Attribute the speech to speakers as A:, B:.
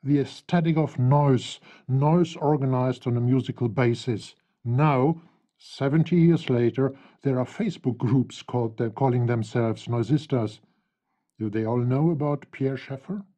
A: the aesthetic of noise, noise organized on a musical basis. Now, 70 years later, there are Facebook groups calling themselves noisistas. Do they all know about Pierre Schaeffer?